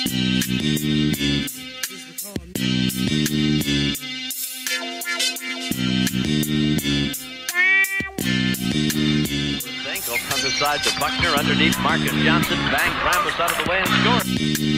Ankle comes aside to Buckner underneath Marques. Johnson bang Ramos out of the way and scores.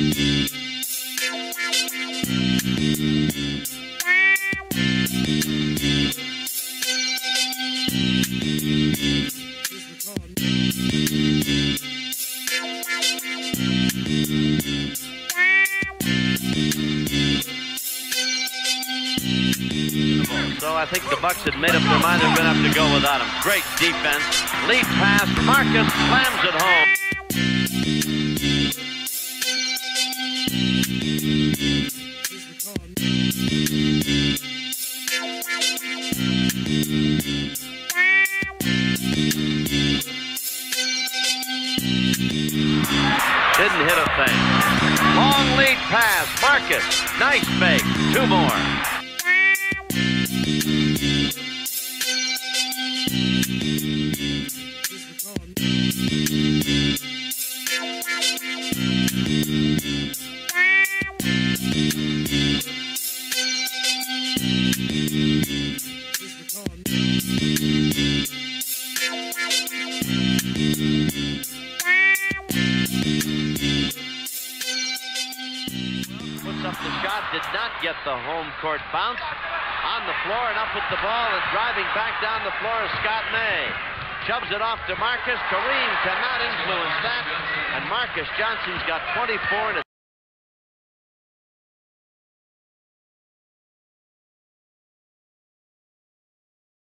So I think the Bucks had made up their mind they're going to have to go without him. Great defense. Lead pass. Marques slams it home. Didn't hit a thing. Long lead pass. Marques. Nice fake. Two more. Puts up the shot, did not get the home court bounce. On the floor and up with the ball and driving back down the floor is Scott May. Shoves it off to Marques. Kareem cannot influence that. And Marques Johnson's got 24 and